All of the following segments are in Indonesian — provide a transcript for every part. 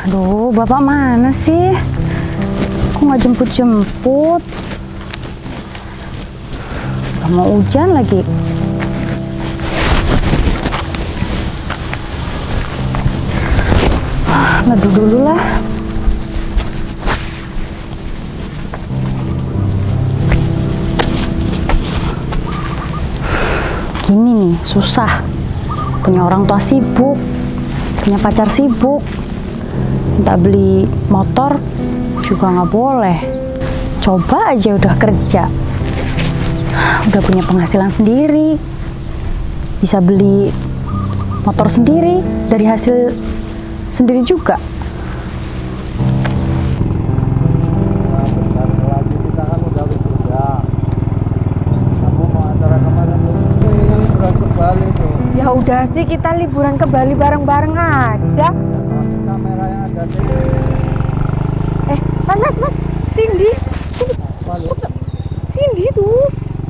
Aduh, Bapak mana sih? Kok nggak jemput-jemput? Gak mau hujan lagi. Neduh dulu lah. Gini nih, susah. Punya orang tua sibuk, punya pacar sibuk. Minta beli motor juga nggak boleh. Coba aja udah kerja, udah punya penghasilan sendiri, bisa beli motor sendiri dari hasil sendiri juga. Ya udah sih, kita liburan ke Bali bareng-bareng aja. Kamera yang ada Mas, Cindy tuh.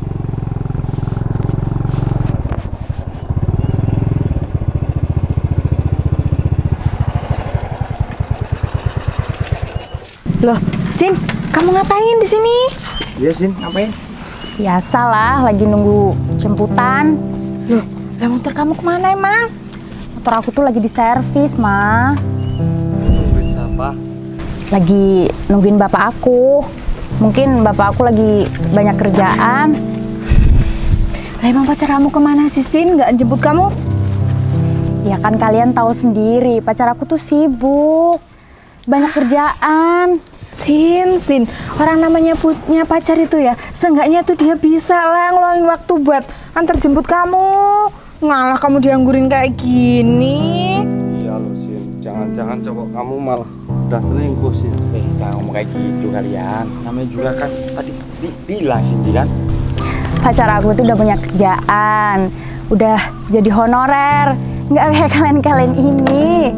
Loh, Sin, kamu ngapain di sini? Iya, Sin, ngapain? Biasalah, lagi nunggu jemputan. Loh, lah motor kamu kemana emang? Motor aku tuh lagi di servis, Ma. Nungguin siapa? Lagi nungguin bapak aku. Mungkin bapak aku lagi banyak kerjaan. Lah emang pacar kamu kemana sih, Sin? Nggak jemput kamu? Ya kan kalian tahu sendiri, pacar aku tuh sibuk. Banyak kerjaan. Sin, orang namanya punya pacar itu ya, seenggaknya tuh dia bisa lah ngeluarin waktu buat antar jemput kamu. Ngalah kamu dianggurin kayak gini. Iya lo, Sin. Jangan-jangan cowok kamu malah udah selingkuh, Sin. Jangan ngomong kayak gitu kalian. Namanya juga kan tadi bilang Cindy kan. Pacar aku tuh udah punya kerjaan, udah jadi honorer, nggak kayak kalian-kalian ini.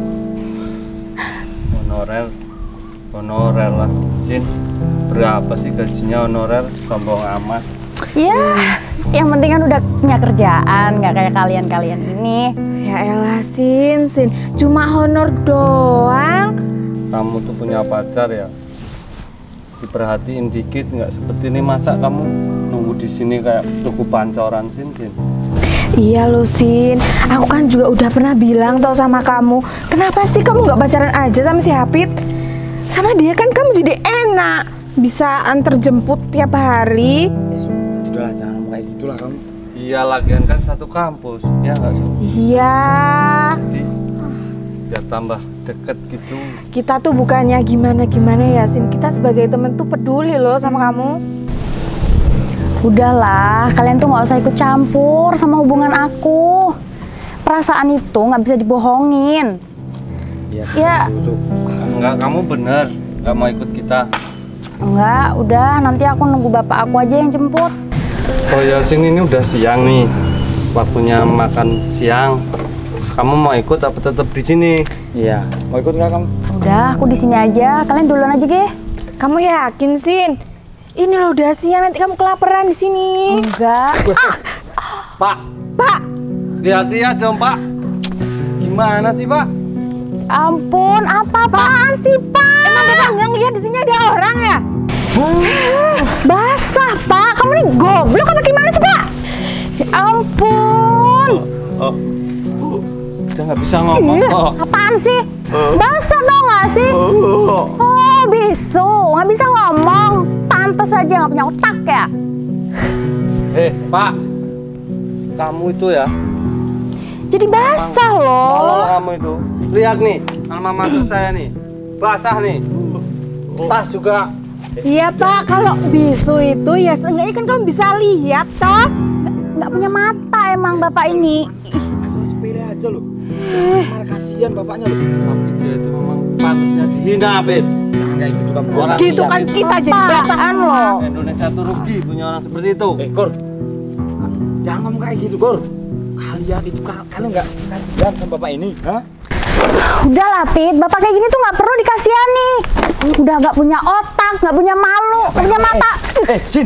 Honorer lah, Sin. Berapa sih gajinya honorer? Sombong amat. Ya, yang penting kan udah punya kerjaan, nggak kayak kalian-kalian ini. Ya elah, Sin, cuma honor doang. Kamu tuh punya pacar ya? Diperhatiin dikit, nggak seperti ini. Masa kamu nunggu di sini kayak tuku pancoran, Sin? Iya loh, Sin, aku kan juga udah pernah bilang tau sama kamu, kenapa sih kamu nggak pacaran aja sama si Hafid? Sama dia kan kamu jadi enak, bisa antar jemput tiap hari. Udahlah, jangan ngomong kayak gitulah kamu. Iya, lagian kan satu kampus, ya nggak sih? Iya. Jadi biar tambah deket gitu. Kita tuh bukannya gimana-gimana ya, Sin, kita sebagai temen tuh peduli loh sama kamu. Udahlah, kalian tuh nggak usah ikut campur sama hubungan aku. Perasaan itu nggak bisa dibohongin. Iya. Ya. Enggak, kamu bener nggak mau ikut kita. Enggak, udah nanti aku nunggu bapak aku aja yang jemput. Oh ya, Sin, ini udah siang nih. Waktunya makan siang. Kamu mau ikut apa tetap di sini? Iya. Mau ikut nggak kamu? Udah, aku di sini aja. Kalian duluan aja, Ge. Kamu yakin, Sin? Ini loh udah siang, nanti kamu kelaparan di sini. Enggak. Pak. Lihat-lihat dong, Pak. Gimana sih, Pak? Ampun, apa-apaan sih, Pak? Emang Bapak nggak ngeliat di sini ada orang ya? Basah, Pak. Kamu nih goblok apa gimana sih, Pak? Ya ampun. Udah nggak bisa ngomong kok. Apaan sih? Basah tau nggak sih? Oh, bisu. Nggak bisa ngomong. Pantes aja nggak punya otak ya. Pak. Kamu itu ya. Jadi basah loh. Tolol kamu itu. Lihat nih, alma mater saya nih. Basah nih. Tas juga. Iya, Pak, kalau bisu itu ya seenggaknya kan kamu bisa lihat toh. Nggak punya mata emang bapak ini. Asal sepele aja loh. Malah kasihan bapaknya loh. Tapi dia itu memang pantasnya dihina, Bet. Jangan kayak gitu kamu. Orang Gitu kan kita jadi basaan loh. Indonesia tuh rugi punya orang seperti itu. Gor. Jangan ngomong kayak gitu, Gor. Kalian itu kalian nggak kasihan sama bapak ini, hah? Udah lah, Pit. Bapak kayak gini tuh nggak perlu dikasihani. Udah nggak punya otak, nggak punya malu, nggak punya mata. Sin.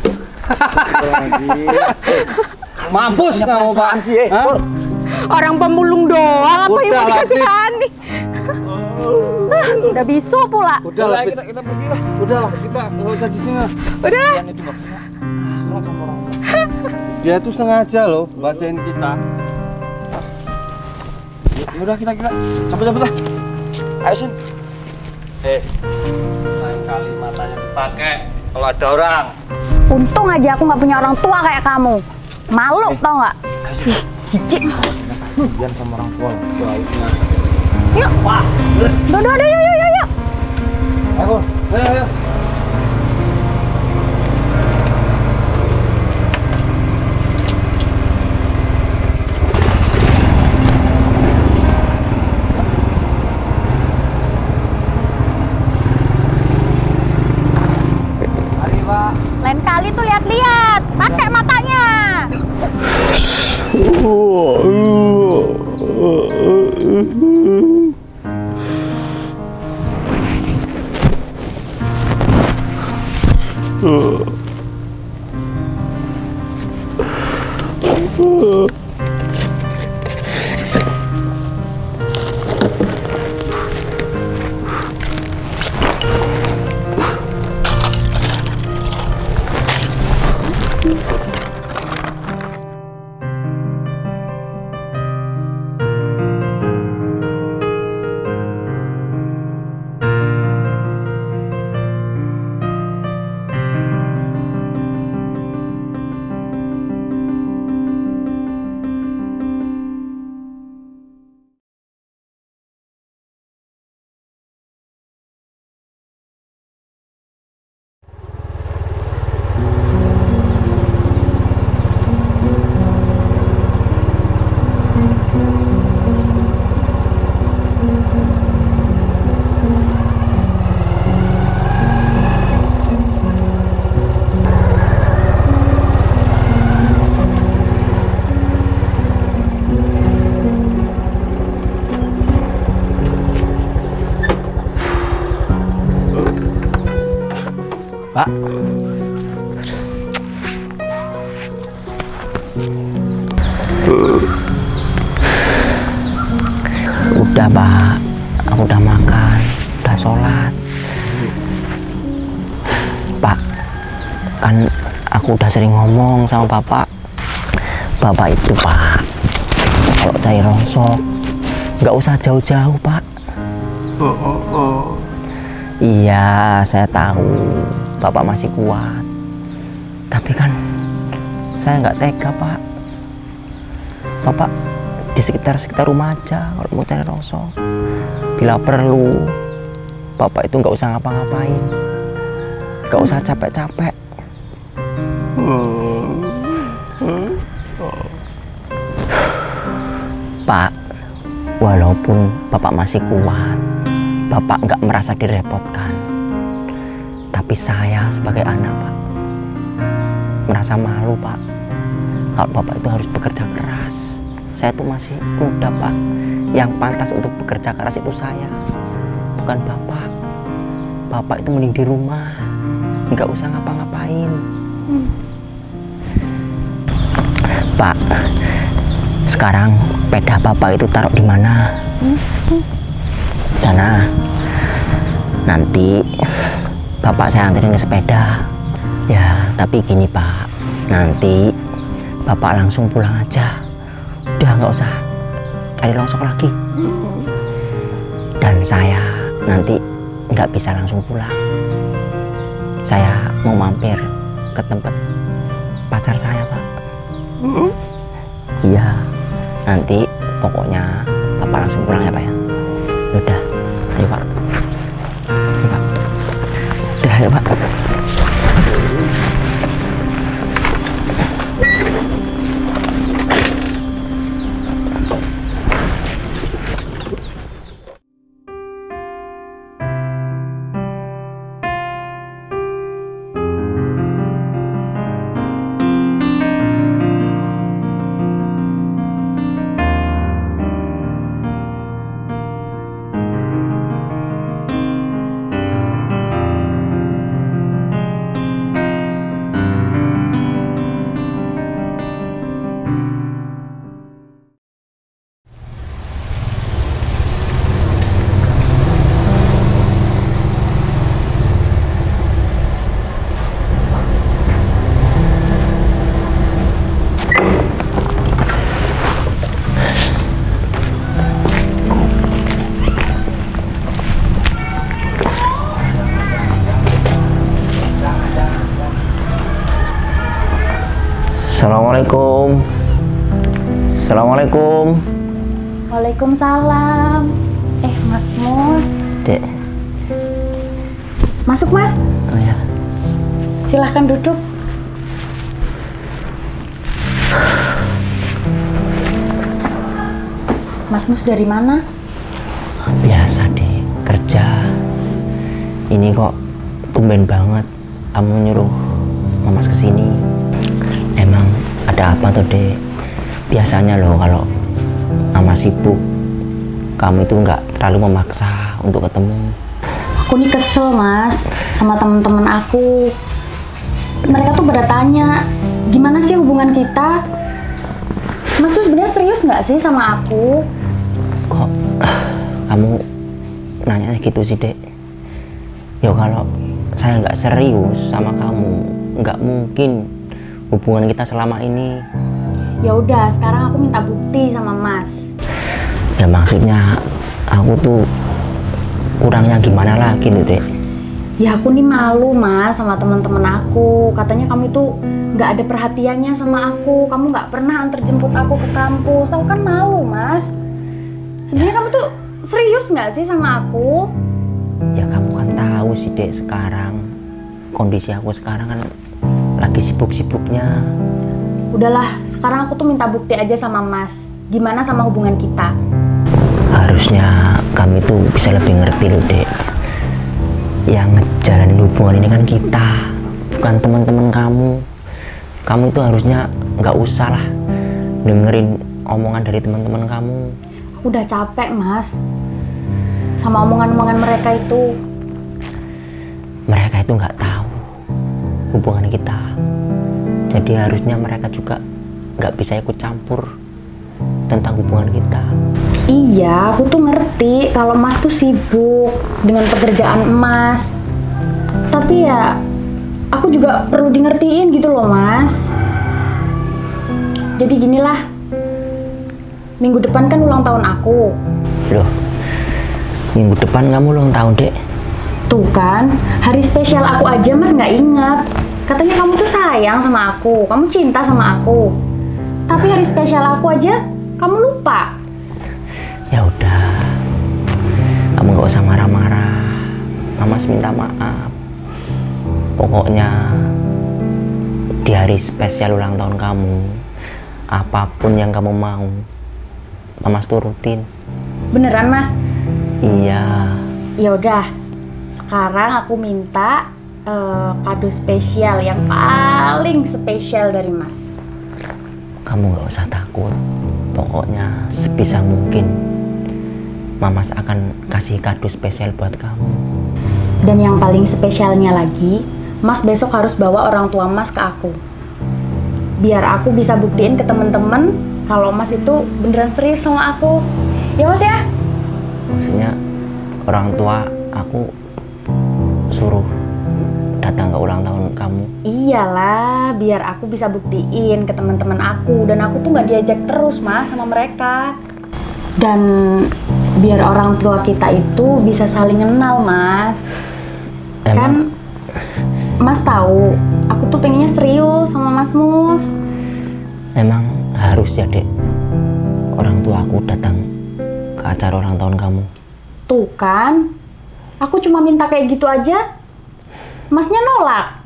Mampus kamu, Pak. Sih, Hah? Gor. Orang pemulung doang apa yang Udah mau lah, dikasihani? Udah bisu pula. Udahlah, kita pergi lah. udahlah, kita nggak usah di sini lah. Udah. Yang itu nggak punya. Nurut sama orang tua. Dia tuh sengaja loh bahasain kita. Ya udah kita cabut lah. Ayo Sin. Lain kali matanya dipakai kalau ada orang. Untung aja aku nggak punya orang tua kayak kamu. Malu tau nggak? Cicik. Jangan sama orang tua. Baiknya. Yuk. Udah, yuk. Ayo. Ayo. Mari Pak. Lain kali tuh lihat-lihat, pakai matanya. Pak. Udah Pak, aku udah makan, udah sholat. Pak, kan aku udah sering ngomong sama Bapak. Bapak itu Pak, kalau cari rongsok nggak usah jauh-jauh Pak. Iya, saya tahu Bapak masih kuat. Tapi kan saya nggak tega Pak. Bapak di sekitar rumah aja kalau mau cari rongsok. Bila perlu, Bapak itu nggak usah ngapa-ngapain, nggak usah capek-capek. Pak, walaupun Bapak masih kuat, Bapak nggak merasa direpotkan. Tapi saya sebagai anak Pak, merasa malu Pak. Kalau Bapak itu harus bekerja keras. Saya tuh masih muda Pak. Yang pantas untuk bekerja keras itu saya, bukan Bapak. Bapak itu mending di rumah, nggak usah ngapa-ngapain. Pak, sekarang sepeda Bapak itu taruh di mana? Sana. Nanti Bapak saya anterin ke sepeda. Ya, tapi gini Pak, nanti Bapak langsung pulang aja. Udah nggak usah cari rongsok lagi. Dan saya nanti nggak bisa langsung pulang. Saya mau mampir ke tempat pacar saya Pak. Iya, nanti pokoknya Bapak langsung pulang ya Pak ya. Udah, ayo Pak. Ayo Pak. Udah ya Pak. Assalamualaikum. Assalamualaikum. Waalaikumsalam. Mas Mus. Dek. Masuk, Mas. Oh ya. Silahkan duduk. Mas Mus dari mana? Biasa deh, kerja. Ini kok tumben banget kamu nyuruh Mamas kesini. Emang ada apa tuh, Dek? Biasanya loh kalau Mama sibuk, kamu itu nggak terlalu memaksa untuk ketemu. Aku nih kesel, Mas, sama temen-temen aku. Mereka tuh pada tanya, gimana sih hubungan kita? Mas tuh sebenarnya serius nggak sih sama aku? Kok kamu nanya gitu sih, Dek? Ya kalau saya nggak serius sama kamu, nggak mungkin hubungan kita selama ini. Ya udah, sekarang aku minta bukti sama Mas. Ya maksudnya aku tuh kurangnya gimana lagi nih, Dek? Ya aku nih malu, Mas, sama teman-teman aku. Katanya kamu itu nggak ada perhatiannya sama aku. Kamu nggak pernah antar jemput aku ke kampus. Aku kan malu, Mas. Sebenarnya kamu tuh serius nggak sih sama aku? Ya kamu kan tahu sih, Dek, sekarang kondisi aku sekarang kan lagi sibuk-sibuknya. Udahlah, sekarang aku tuh minta bukti aja sama Mas. Gimana sama hubungan kita? Harusnya kami tuh bisa lebih ngerti loh, Dek. Yang ngejalanin hubungan ini kan kita, bukan teman-teman kamu. Kamu itu harusnya nggak usah lah dengerin omongan dari teman-teman kamu. Aku udah capek, Mas, sama omongan-omongan mereka itu. Mereka itu nggak tahu hubungan kita. Jadi harusnya mereka juga nggak bisa ikut campur tentang hubungan kita. Iya, aku tuh ngerti kalau Mas tuh sibuk dengan pekerjaan Mas. Tapi ya, aku juga perlu di ngertiin gitu loh, Mas. Jadi ginilah, minggu depan kan ulang tahun aku. Loh, minggu depan kamu ulang tahun, Dek? Tuh kan, hari spesial aku aja Mas nggak inget. Katanya kamu tuh sayang sama aku, kamu cinta sama aku. Tapi hari spesial aku aja, kamu lupa. Ya udah, kamu nggak usah marah-marah. Mamas minta maaf. Pokoknya di hari spesial ulang tahun kamu, apapun yang kamu mau, Mamas turutin. Beneran, Mas? Iya. Ya udah, sekarang aku minta kado spesial yang paling spesial dari Mas. Kamu nggak usah takut. Pokoknya sebisa mungkin Mamas akan kasih kado spesial buat kamu. Dan yang paling spesialnya lagi, Mas besok harus bawa orang tua Mas ke aku. Biar aku bisa buktiin ke temen-temen kalau Mas itu beneran serius sama aku. Ya, Mas ya? Maksudnya orang tua aku suruh datang ke ulang tahun kamu. Iyalah, biar aku bisa buktiin ke teman-teman aku. Dan aku tuh nggak diajak terus, Mas, sama mereka. Dan biar orang tua kita itu bisa saling kenal, Mas. Kan Mas tahu, aku tuh pengennya serius sama Mas Mus. Emang harus ya, Dek, orang tua aku datang ke acara ulang tahun kamu? Tuh kan, aku cuma minta kayak gitu aja, Masnya nolak.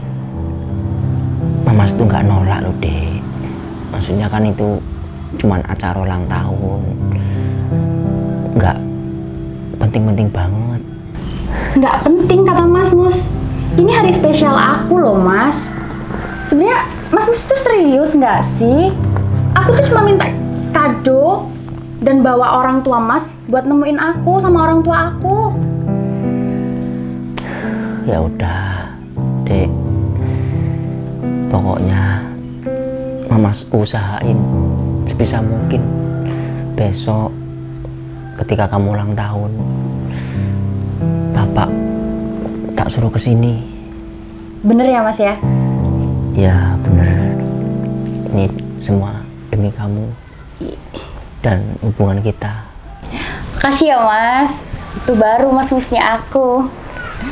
Mamas tuh nggak nolak loh, Dek. Maksudnya kan itu cuman acara ulang tahun, nggak penting-penting banget. Nggak penting kata Mas Mus. Ini hari spesial aku loh, Mas. Sebenarnya Mas Mus tuh serius nggak sih? Aku tuh cuma minta kado dan bawa orang tua Mas buat nemuin aku sama orang tua aku. Ya udah, Dek. Pokoknya Mamas usahain sebisa mungkin besok ketika kamu ulang tahun, Bapak tak suruh kesini. Bener ya, Mas ya? Ya bener. Ini semua demi kamu dan hubungan kita. Makasih ya, Mas. Itu baru Mas Musnya aku.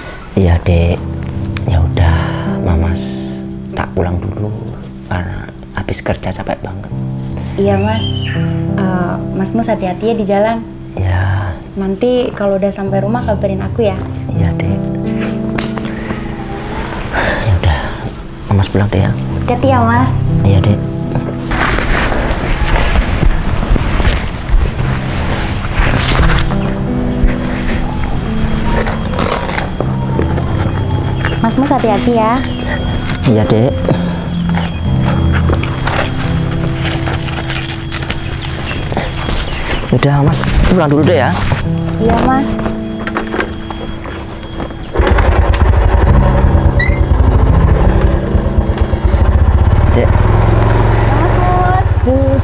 Iya, Dek. Ya udah, Mamas tak pulang dulu karena habis kerja capek banget. Iya Mas. Mas Mus hati-hati ya di jalan. Ya, Nanti kalau udah sampai rumah kabarin aku ya. iya dek. Ya udah, Mas pulang deh ya. Hati-hati ya Mas. Iya dek. Mas Mus hati-hati ya. Iya dek. Udah Mas, pulang dulu deh ya. Iya Mas. Dek. Mas Mus.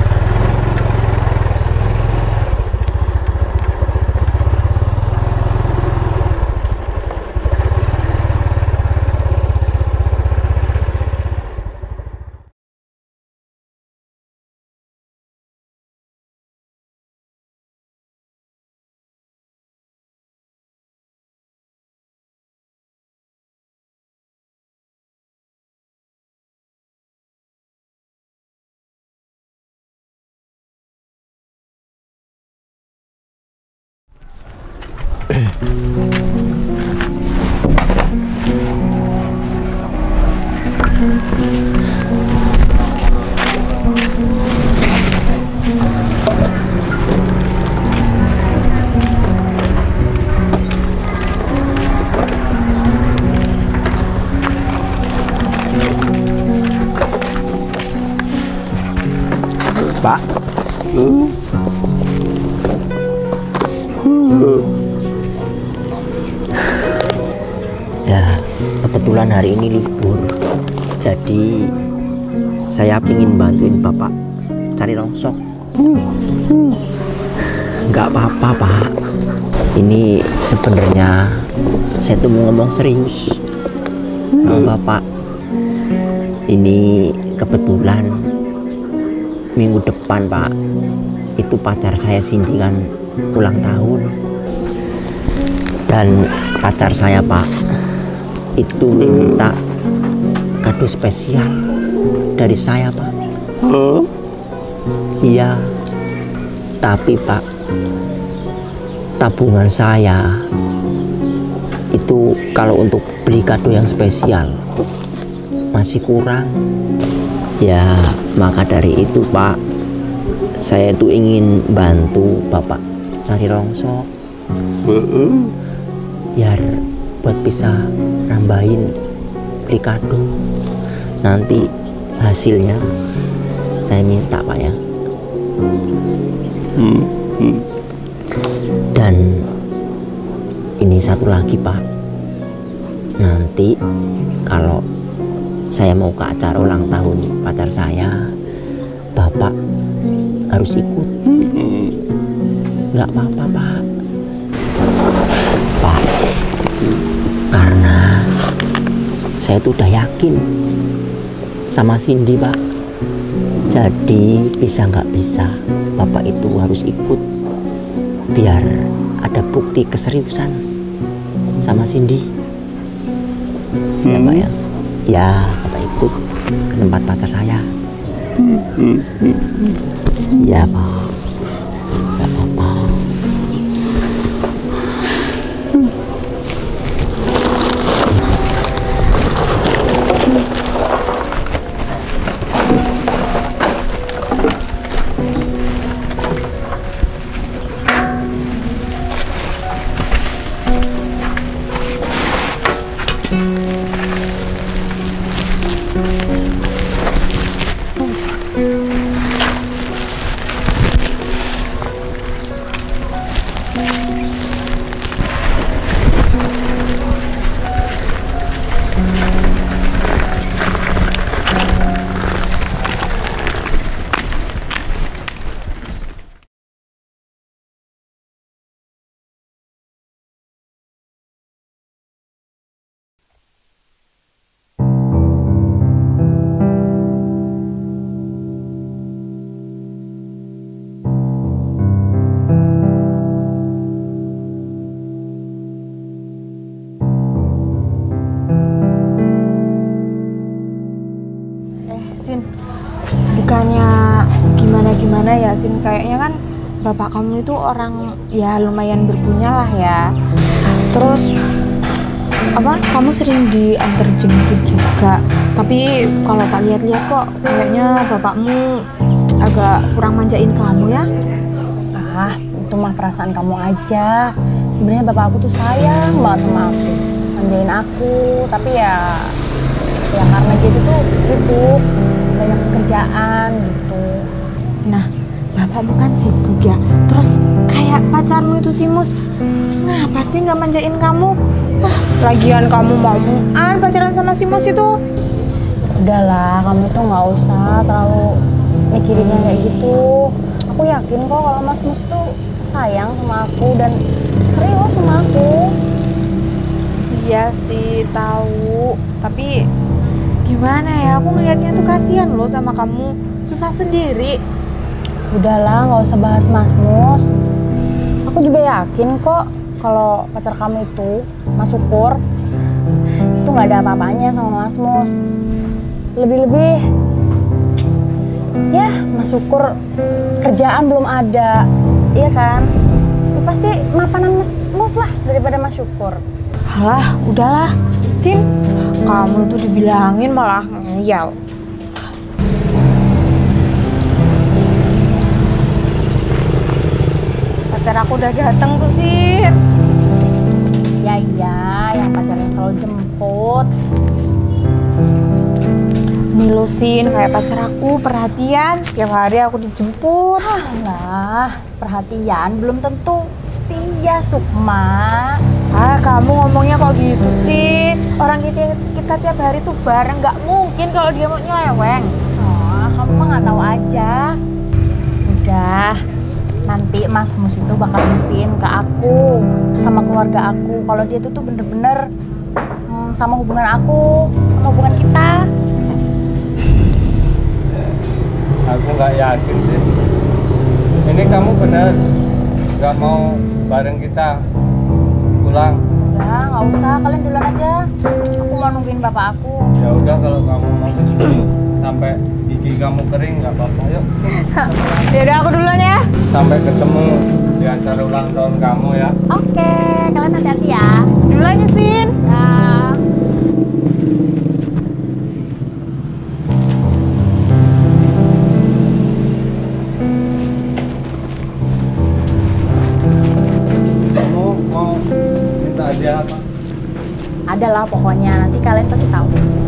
Pak. Ya, kebetulan hari ini libur. Jadi saya pingin bantuin Bapak cari rongsok. Nggak apa-apa, Pak. Ini sebenarnya saya tuh mau ngomong serius sama Bapak. Ini kebetulan minggu depan, Pak, itu pacar saya Cindy kan ulang tahun. Dan pacar saya, Pak, itu minta kado spesial dari saya, Pak. Iya, tapi Pak, tabungan saya itu kalau untuk beli kado yang spesial masih kurang. Ya, maka dari itu, Pak, saya itu ingin bantu Bapak cari rongsok biar buat bisa nambahin beli kado. Nanti hasilnya saya minta, Pak, ya. Dan ini satu lagi, Pak, nanti kalau saya mau ke acara ulang tahun pacar saya, Bapak harus ikut. Nggak apa-apa, Pak. Pak, karena saya tuh udah yakin sama Cindy, Pak. Jadi bisa nggak bisa Bapak itu harus ikut biar ada bukti keseriusan sama Cindy. Ya, Pak, ya. Ya, Bapak ikut ke tempat pacar saya. Ya, Pak. Nggak apa-apa. bukannya gimana-gimana ya, Sin. Kayaknya kan bapak kamu itu orang ya lumayan berpunya lah ya. Terus kamu sering diantar jemput juga. Tapi kalau tak lihat-lihat kok kayaknya bapakmu agak kurang manjain kamu ya. Ah, itu mah perasaan kamu aja. Sebenarnya bapak aku tuh sayang banget sama aku, manjain aku. Tapi ya karena dia tuh sibuk, banyak pekerjaan gitu. Nah, bapakmu kan sibuk ya. Terus kayak pacarmu itu si Mus, ngapa sih nggak manjain kamu? Lagian kamu mau-mauan pacaran sama si Mus itu. Udahlah, kamu tuh nggak usah terlalu mikirinnya kayak gitu. Aku yakin kok kalau Mas Mus tuh sayang sama aku dan serius sama aku. Iya sih, tahu. Tapi gimana ya, aku ngelihatnya tuh kasihan loh sama kamu, susah sendiri. Udahlah, nggak usah bahas Mas Mus. Aku juga yakin kok kalau pacar kamu itu, Mas Syukur, itu nggak ada apa-apanya sama Mas Mus. Lebih-lebih, ya Mas Syukur kerjaan belum ada, iya kan? Ya, pasti mapanan Mas Mus lah daripada Mas Syukur. Alah, udahlah, Sin. Kamu tuh dibilangin malah ngeyel. Pacar aku udah dateng tuh, Sin. Ya iya, yang pacarnya selalu jemput. Milo, Sin, kayak pacar aku perhatian, tiap hari aku dijemput. Alah, perhatian belum tentu setia, Sukma. Kamu ngomongnya kok gitu sih? Orang kita tiap hari tuh bareng, nggak mungkin kalau dia mau nyeleweng. Oh, kamu mah nggak tahu aja. Udah, nanti Mas Mus itu bakal buktiin ke aku sama keluarga aku kalau dia tuh bener-bener sama hubungan aku, sama hubungan kita. Aku nggak yakin sih. Ini kamu bener nggak mau bareng kita pulang? Udah, nggak usah, kalian duluan aja. Aku mau nungguin bapak aku. Ya udah, kalau kamu mau kesini sampai gigi kamu kering nggak apa-apa, yuk. Yaudah, aku duluan ya. Sampai ketemu di acara ulang tahun kamu ya. Oke, kalian hati-hati ya. Duluan ya, Sin. Dah. Kamu mau minta hadiah apa? Ada lah pokoknya, nanti kalian pasti tahu.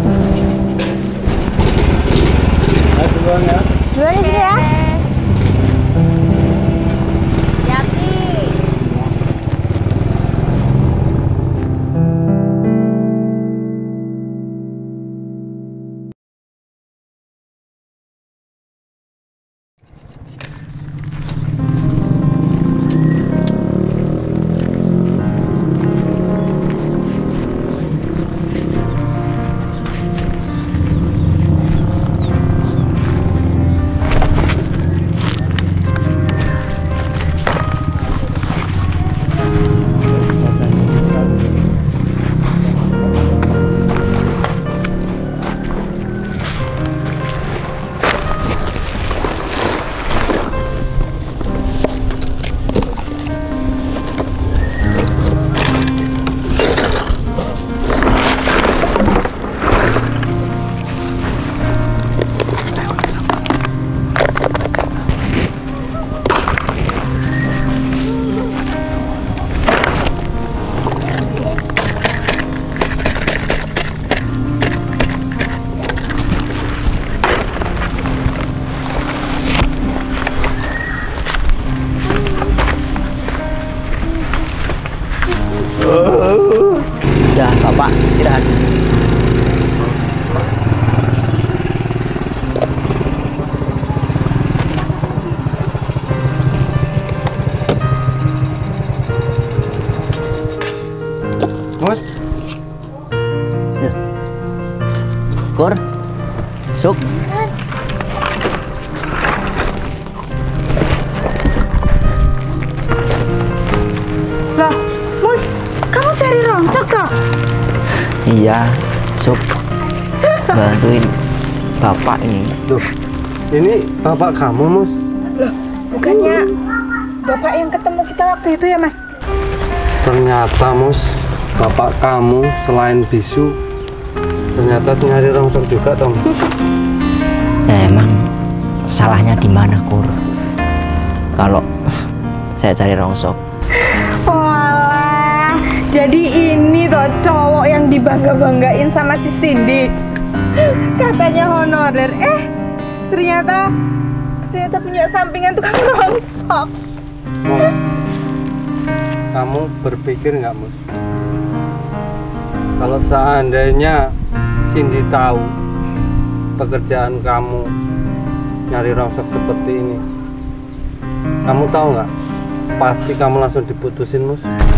Ayo duluan ya. Duluan ya, Sin ya. Hati-hati. Ya, Bapak istirahat. Mus, Kur, Suk, Loh, Mus, kamu cari rongsok kah? iya, Suk, bantuin Bapak ini. Tuh, Ini bapak kamu, Mus? Loh, bukannya bapak yang ketemu kita waktu itu ya, Mas? Ternyata, Mus, bapak kamu selain bisu, ternyata nyari rongsok juga, Tom. Emang salahnya di mana, Kur? Kalau saya cari rongsok. Walah, jadi ini toh cowok yang dibangga-banggain sama si Cindy. Katanya honorer, ternyata punya sampingan tukang rongsok. Mus, kamu berpikir nggak, Mus? Kalau seandainya Cindy tahu pekerjaan kamu nyari rongsok seperti ini, kamu tahu nggak? Pasti kamu langsung diputusin, Mus.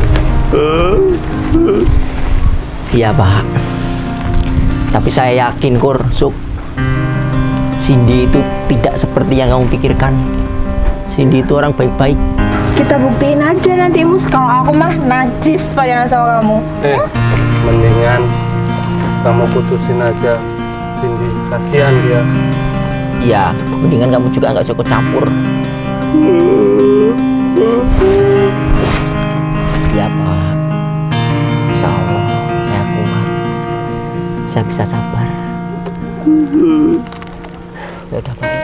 Iya, Pak. Tapi saya yakin, Kur, Suk, Cindy itu tidak seperti yang kamu pikirkan. Cindy itu orang baik-baik. Kita buktiin aja nanti, Mus. Kalau aku mah najis pacaran sama kamu. Mendingan kamu putusin aja Cindy, kasihan dia. Ya, mendingan kamu juga nggak usah ikut campur. Ya, Pak. Insya Allah saya kuat. Saya bisa sabar. Ya udah, Pak.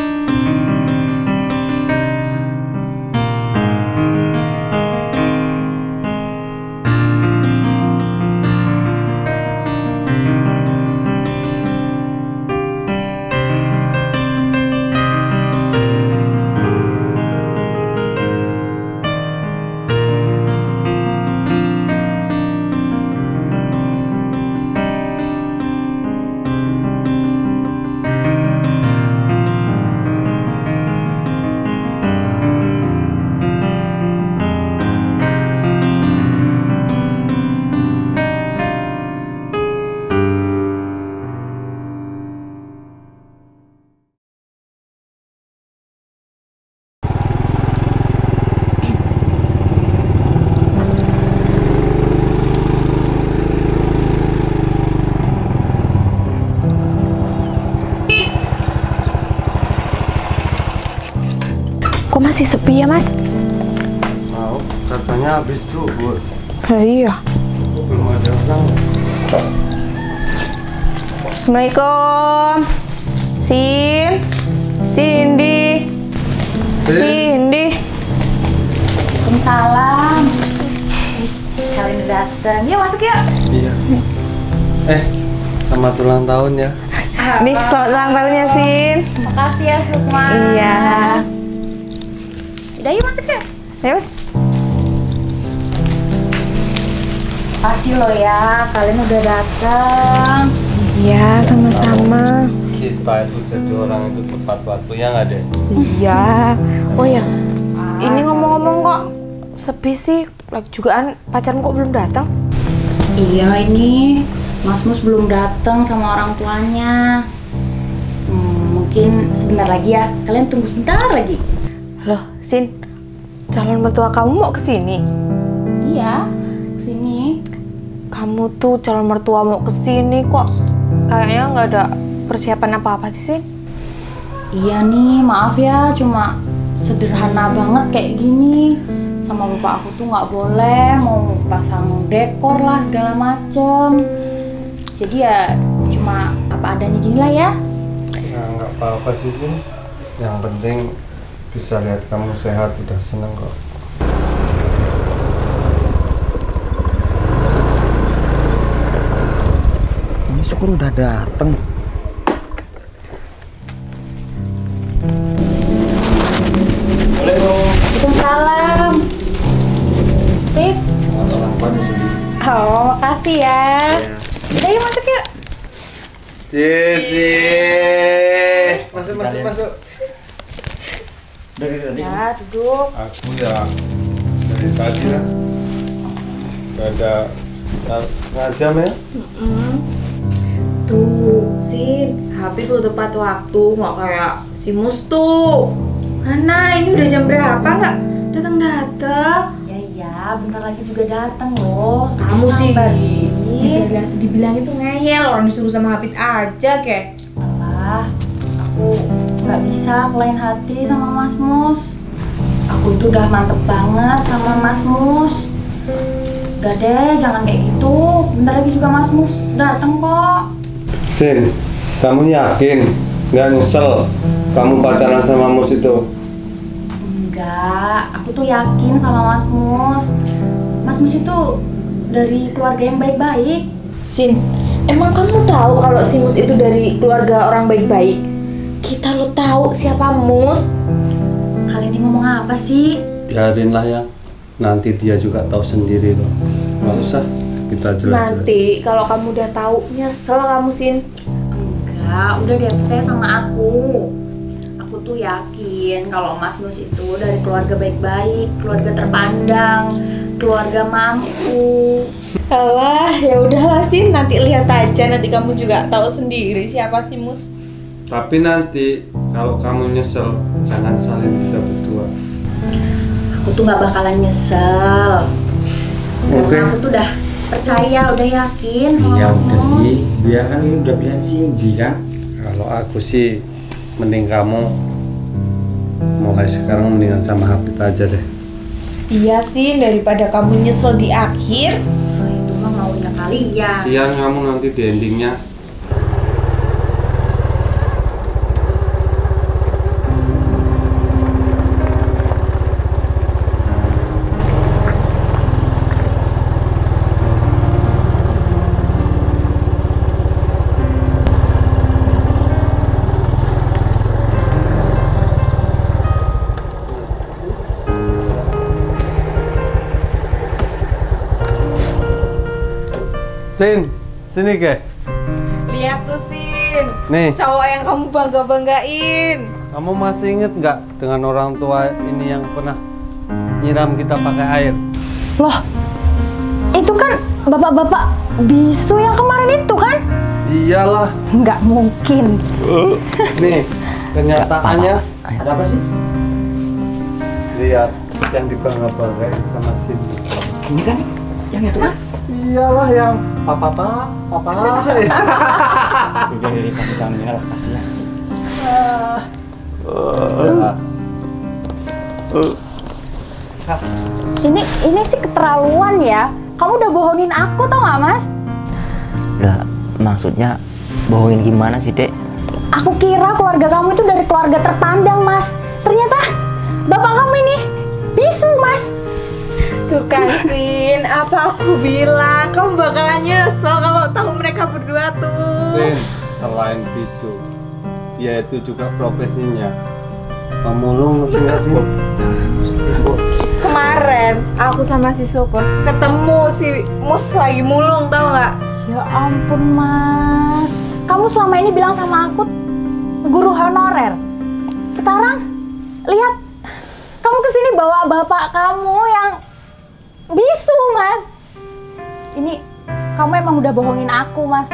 Kok masih sepi ya, Mas? Mau, katanya habis zuhur. Iya. Belum ada orang. Assalamualaikum. Cindy. Waalaikumsalam. Kalian udah datang. Yuk masuk yuk. Iya. Selamat ulang tahun ya. Nih, selamat ulang tahunnya, Sin. Makasih ya Sukma. Iya. Udah yuk masuk yuk. Ayo, Mas. Makasih lo ya, kalian udah datang. Iya, sama-sama. Kita itu jadi orang itu tepat waktu ya nggak deh? Iya. Oh ya, ini ngomong-ngomong kok sepi sih. Lagi jugaan pacarmu kok belum datang? Iya, ini Mas Mus belum datang sama orang tuanya. Mungkin sebentar lagi ya. Kalian tunggu sebentar lagi. Loh, Sin, calon mertua kamu mau kesini? Iya, sini. Kamu tuh calon mertua mau kesini kok kayaknya nggak ada persiapan apa-apa sih, Sin? Iya nih, maaf ya, cuma sederhana banget kayak gini. Sama bapak aku tuh nggak boleh mau pasang dekor lah segala macem. Jadi ya cuma apa adanya gini lah ya. Nah, nggak apa-apa sih, Jin. Yang penting bisa lihat kamu sehat, udah seneng kok. Ini syukur udah dateng. Waalaikumsalam. Fit. Selamat ulang tahun ya, Cindy. Oh, makasih ya. Udah yuk masuk yuk. Cici. Masuk. Ya, duduk. Aku ya dari tadi lah. Gak ada ngajam ya. Tuh, Sin, Habib tuh tepat waktu, nggak kayak si Mus tuh. Mana, ini udah jam berapa nggak datang-datang? Ya, bentar lagi juga datang loh. Kamu sih, Sabar sih. dibilang itu ngeyel, orang disuruh sama Habib aja kek. Alah, aku nggak nggak bisa aku lain hati sama Mas Mus. Aku tuh udah mantep banget sama Mas Mus. Udah deh, jangan kayak gitu. Bentar lagi juga Mas Mus dateng kok. Sin, kamu yakin nggak nyesel kamu pacaran sama Mus itu? Enggak, aku tuh yakin sama Mas Mus. Mas Mus itu dari keluarga yang baik-baik. Sin, emang kamu tahu kalau si Mus itu dari keluarga orang baik-baik? Kita lo tahu siapa Mus? Kalian ini ngomong apa sih? Biarinlah ya, nanti dia juga tahu sendiri loh. Nggak usah kita jelas-jelas. Nanti kalau kamu udah tahu nyesel kamu, Sin. Enggak, udah dia percaya sama aku. Aku tuh yakin kalau Mas Mus itu dari keluarga baik-baik, keluarga terpandang, keluarga mampu. Alah, ya udahlah Sin, nanti lihat aja, nanti kamu juga tahu sendiri siapa si Mus. Tapi nanti kalau kamu nyesel, jangan salin kita berdua. Aku tuh nggak bakalan nyesel. Oke. Karena aku tuh udah percaya, udah yakin sama Iya Mas udah Mus. sih, dia kan ini udah pilihan Cindy kan. Kalau aku sih, mending kamu mulai sekarang mendingan sama Hafid aja deh. Iya Sin, daripada kamu nyesel di akhir. Nah, itu mah maunya kalian. Sian kamu nanti di endingnya. Sin, sini ke. Lihat tuh Sin, Nih, cowok yang kamu bangga-banggain. kamu masih inget nggak dengan orang tua ini yang pernah nyiram kita pakai air? Loh, itu kan bapak-bapak bisu yang kemarin itu kan? Iyalah. Nggak mungkin. Nih, kenyataannya Ada apa sih? lihat yang dibangga-banggain sama Cindy. Ini kan yang itu kan? Iyalah yang papa. Udah dari kamu jangan minta lah, kasihan. Ini sih keterlaluan ya. Kamu udah bohongin aku tau nggak Mas? Lah, maksudnya bohongin gimana sih, Dek? Aku kira keluarga kamu itu dari keluarga terpandang Mas. Ternyata bapak kamu ini bisu Mas. Tuh kan Sin, apa aku bilang kamu bakalan nyesel kalau tahu mereka berdua tuh. Sin, selain bisu, dia itu juga profesinya pemulung, ngerti nggak sih? Kemarin aku sama si Syukur ketemu si Mus lagi mulung, tau nggak? Ya ampun Mas. Kamu selama ini bilang sama aku guru honorer. Sekarang lihat kamu kesini bawa bapak kamu yang bisu Mas. Ini kamu emang udah bohongin aku Mas.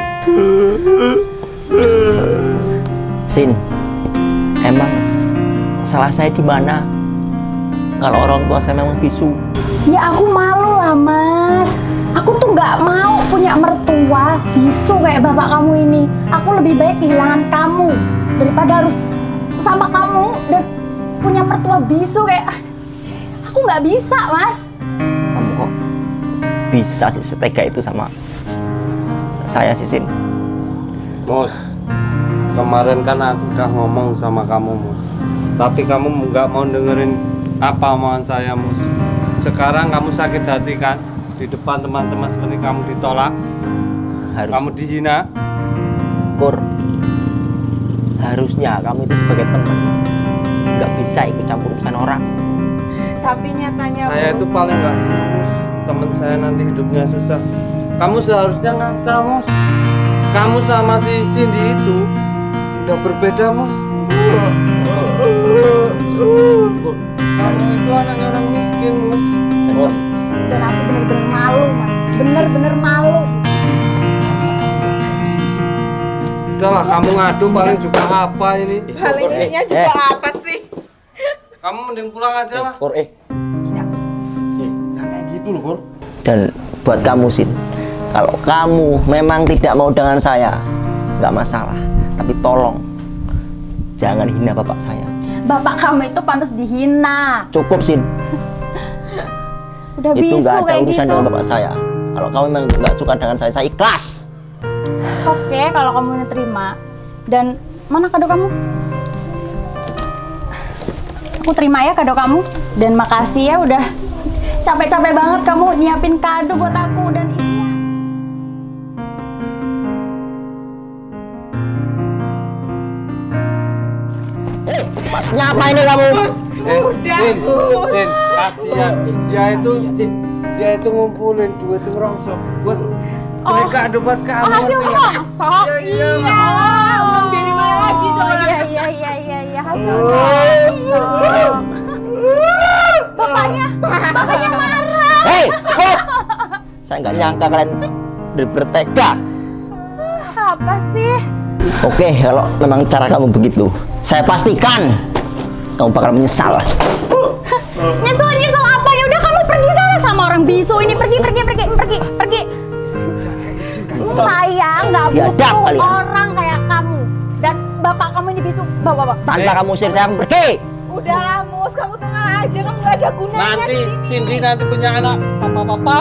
Sin, emang salah saya di mana? Kalau orang tua saya memang bisu. Ya aku malu lah Mas. Aku tuh nggak mau punya mertua bisu kayak bapak kamu ini. Aku lebih baik kehilangan kamu daripada harus sama kamu dan punya mertua bisu kayak aku nggak bisa Mas. Kamu kok bisa sih setega itu sama saya sih, Sin? Mus, kemarin kan aku udah ngomong sama kamu Mus, tapi kamu nggak mau dengerin apa omongan saya Mus. Sekarang kamu sakit hati kan? Di depan teman-teman seperti kamu ditolak, kamu dihina. Kur, harusnya kamu itu sebagai teman nggak bisa ikut campur urusan orang. Tapi nyatanya Saya itu Mus, paling nggak sih Mus, teman saya nanti hidupnya susah. Kamu seharusnya ngaca Mus. Kamu sama si Cindy itu udah berbeda Mus. Kamu itu anaknya orang miskin Mus. Dan aku bener-bener malu Mas. Bener-bener malu. Udahlah kamu ngadu paling juga apa ini? paling ininya juga apa sih? Kamu mending pulang aja lah. Kur, jangan kayak gitu loh, Kur. Dan buat kamu, Sin, kalau kamu memang tidak mau dengan saya, nggak masalah. Tapi tolong Jangan hina bapak saya. Bapak kamu itu pantas dihina. Cukup, Sin. Udah Itu bisu nggak ada kayak urusan gitu. dengan bapak saya. Kalau kamu memang nggak suka dengan saya ikhlas. Oke, kalau kamu terima. Dan mana kado kamu? Aku terima ya kado kamu. Dan makasih ya udah capek-capek banget kamu nyiapin kado buat aku dan isinya. Maksudnya apa ini kamu? Sin, kasihan. Dia itu ngumpulin duit itu rongsok buat beli kado buat kamu. Hasil ngerti nggak? rongsok. Iya. Uang dari mana lagi tuh? Iya, hasil rongsok. Bapaknya marah. Hei, stop! Saya nggak nyangka kalian bertega. Apa sih? Oke, kalau memang cara kamu begitu, saya pastikan kamu bakal menyesal. Nyesel apa? Ya udah kamu pergi sana sama orang bisu ini, pergi. Saya nggak Biadab butuh kalian. orang kayak kamu. Dan bapak kamu ini bisu, bapak. Tanpa kamu usir, saya akan pergi. Udahlah, Mus, kamu tenang aja, kamu nggak ada gunanya Nanti di sini. Cindy nanti punya anak papa.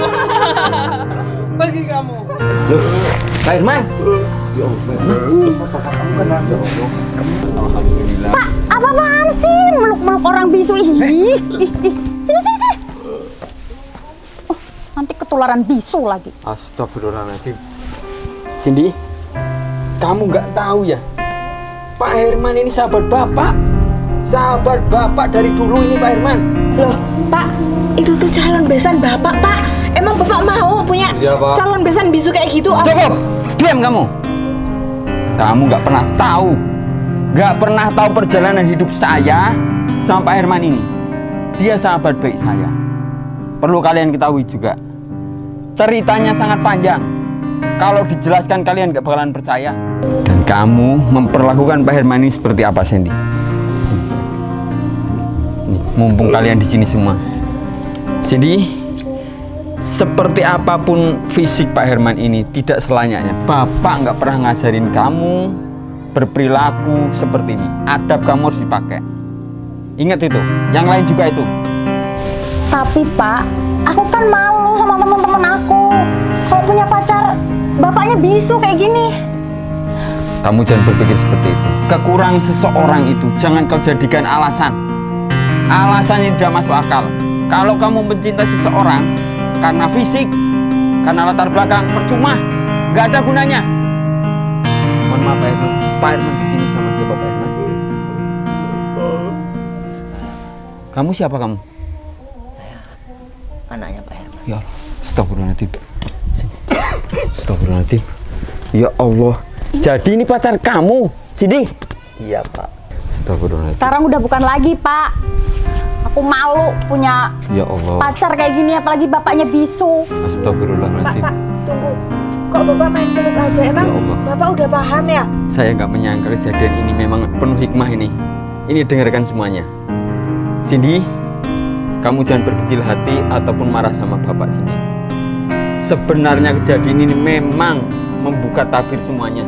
Pergi kamu. Loh, Pak Herman. Pak, apa-apaan sih meluk-meluk orang bisu? Ih. Sini. Oh, nanti ketularan bisu lagi. Astagfirullahaladzim. Cindy, kamu nggak tahu ya, Pak Herman ini sahabat bapak dari dulu ini, Pak Herman. Loh, Pak, itu tuh calon besan Bapak, Pak. Emang Bapak mau punya Iya, Pak. calon besan bisu kayak gitu? Cukup, diam kamu. Kamu nggak pernah tahu perjalanan hidup saya sama Pak Herman ini. Dia sahabat baik saya. Perlu kalian ketahui juga, ceritanya sangat panjang. Kalau dijelaskan kalian nggak bakalan percaya. Dan kamu memperlakukan Pak Herman ini seperti apa, Sandy? Nih, mumpung kalian di sini semua. Cindy, seperti apapun fisik Pak Herman ini, tidak selayaknya Bapak nggak pernah ngajarin kamu berperilaku seperti ini. Adab kamu harus dipakai. Ingat itu, yang lain juga itu. Tapi Pak, aku kan malu sama teman-teman aku. Kalau punya pacar, bapaknya bisu kayak gini. Kamu jangan berpikir seperti itu. Kekurangan seseorang itu jangan kau jadikan alasan. Alasannya tidak masuk akal. Kalau kamu mencintai seseorang karena fisik, karena latar belakang, percuma, nggak ada gunanya. Mohon maaf Pak Herman. Pak Herman di sini sama siapa Pak Herman? Kamu siapa kamu? Anaknya Pak Herman. Ya Allah, astagfirullahaladzim. Astagfirullahaladzim. Ya Allah. Jadi ini pacar kamu, Cindy? Iya, Pak. Astagfirullahaladzim. Sekarang udah bukan lagi, Pak. Aku malu punya Ya Allah. pacar kayak gini, apalagi bapaknya bisu. Astagfirullahaladzim. Pak, tunggu. Kok Bapak main peluk aja? Emang Ya Allah. Bapak udah paham ya? Saya nggak menyangka kejadian ini memang penuh hikmah ini. Ini dengarkan semuanya. Cindy, kamu jangan berkecil hati ataupun marah sama Bapak Cindy. Sebenarnya kejadian ini memang membuka tabir semuanya.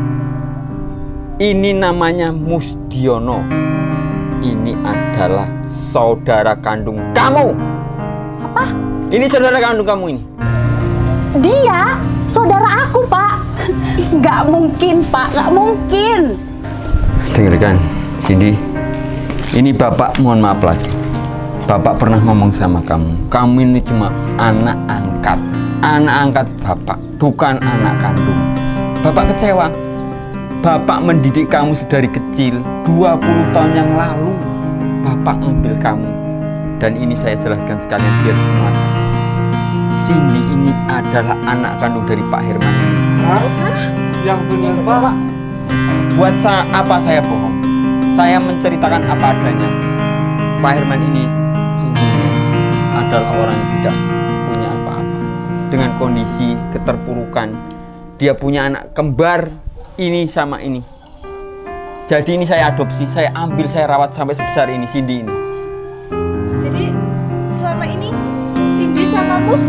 Ini namanya Musdiono. Ini adalah saudara kandung kamu. Apa? Ini saudara kandung kamu ini. Dia saudara aku, Pak. Nggak mungkin, Pak. Nggak mungkin. Dengarkan, Cindy. Ini Bapak mohon maaf lagi. Bapak pernah ngomong sama kamu. Kamu ini cuma anak angkat. Anak angkat Bapak, bukan anak kandung. Bapak kecewa. Bapak mendidik kamu sedari kecil. 20 tahun yang lalu Bapak ngambil kamu. Dan ini saya jelaskan sekalian biar semua tahu. Cindy ini adalah anak kandung dari Pak Herman ini. Hah? Yang benar, Pak. Buat apa saya bohong? Saya menceritakan apa adanya. Pak Herman ini sesungguhnya adalah orang yang tidak punya apa-apa. Dengan kondisi keterpurukan, dia punya anak kembar ini sama ini. Jadi ini saya adopsi, saya ambil, saya rawat sampai sebesar ini, Cindy ini. Jadi selama ini Cindy sama Mus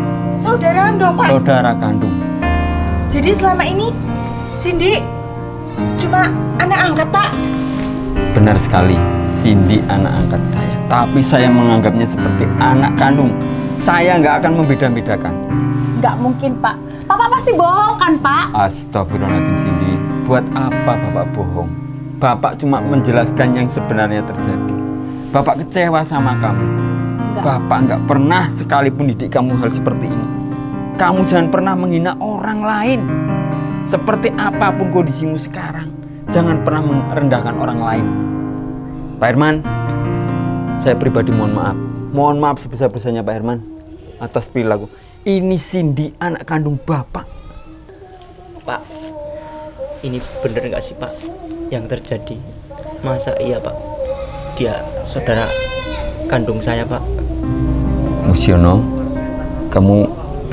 saudaraan dong, Pak? Saudara kandung. Jadi selama ini Cindy cuma anak angkat, Pak. Benar sekali, Cindy anak angkat saya. Tapi saya menganggapnya seperti anak kandung. Saya nggak akan membeda-bedakan. Nggak mungkin, Pak. Papa pasti bohong kan, Pak? Astagfirullahaladzim, Cindy. Buat apa Bapak bohong? Bapak cuma menjelaskan yang sebenarnya terjadi. Bapak kecewa sama kamu. Enggak. Bapak nggak pernah sekalipun didik kamu hal seperti ini. Kamu jangan pernah menghina orang lain. Seperti apapun kondisimu sekarang, jangan pernah merendahkan orang lain. Pak Herman, saya pribadi mohon maaf. Mohon maaf sebesar-besarnya Pak Herman atas perilaku. Ini Cindy anak kandung Bapak. Pak, ini bener nggak sih Pak yang terjadi? Masa iya Pak, dia saudara kandung saya Pak? Musyono, kamu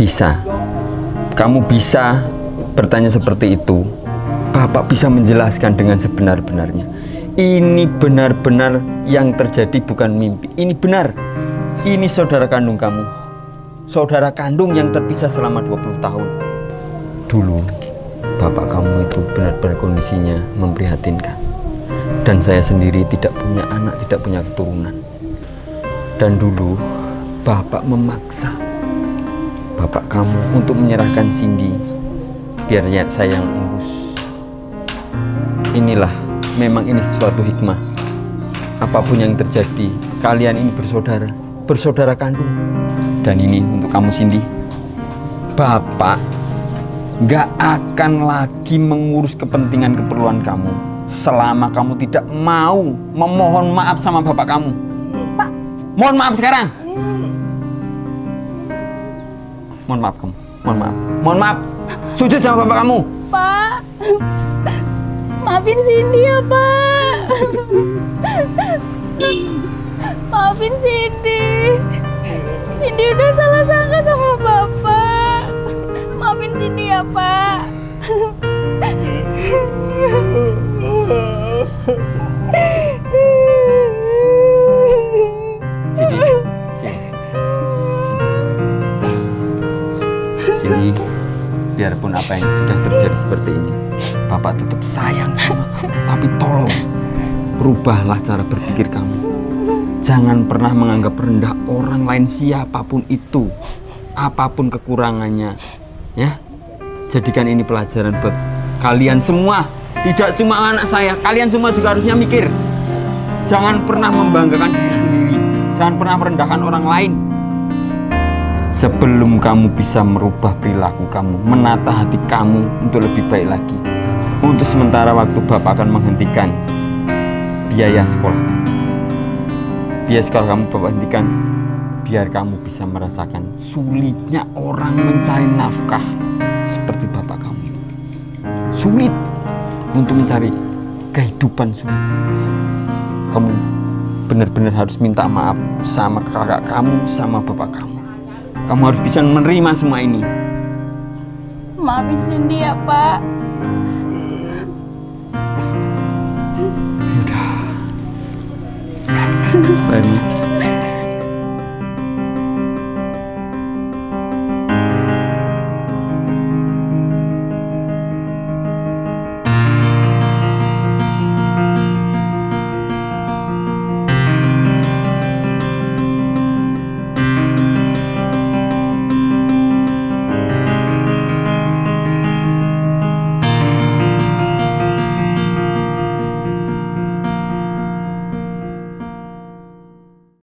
bisa bertanya seperti itu. Bapak bisa menjelaskan dengan sebenar-benarnya. Ini benar-benar yang terjadi, bukan mimpi. Ini benar. Ini saudara kandung kamu. Saudara kandung yang terpisah selama 20 tahun. Dulu, bapak kamu itu benar-benar kondisinya memprihatinkan. Dan saya sendiri tidak punya anak, tidak punya keturunan. Dan dulu, bapak memaksa bapak kamu untuk menyerahkan Cindy biar saya yang urus. Inilah, memang ini suatu hikmah. Apapun yang terjadi, kalian ini bersaudara kandung. Dan ini untuk kamu Cindy, bapak gak akan lagi mengurus kepentingan keperluan kamu selama kamu tidak mau memohon maaf sama bapak kamu. Pak, Mohon maaf sekarang. Mohon maaf kamu. Mohon maaf. Sujud sama bapak kamu. Pak. Maafin Cindy ya, Pak. Maafin Cindy. Cindy udah salah sangka sama Bapak. Maafin Cindy ya, Pak. Cindy, biarpun apa yang sudah terjadi seperti ini, Bapak tetap sayang sama kamu. Tapi tolong, rubahlah cara berpikir kamu. Jangan pernah menganggap rendah orang lain siapapun itu, apapun kekurangannya. Ya, jadikan ini pelajaran buat kalian semua. Tidak cuma anak saya, kalian semua juga harusnya mikir. Jangan pernah membanggakan diri sendiri. Jangan pernah merendahkan orang lain. Sebelum kamu bisa merubah perilaku kamu, menata hati kamu untuk lebih baik lagi. Untuk sementara waktu Bapak akan menghentikan biaya sekolah kamu. Biaya sekolah kamu Bapak hentikan, biar kamu bisa merasakan sulitnya orang mencari nafkah seperti Bapak kamu. Sulit untuk mencari kehidupan sulit. Kamu benar-benar harus minta maaf sama kakak kamu, sama bapak kamu. Kamu harus bisa menerima semua ini. Maafin Cindy ya, Pak. Udah. Baik.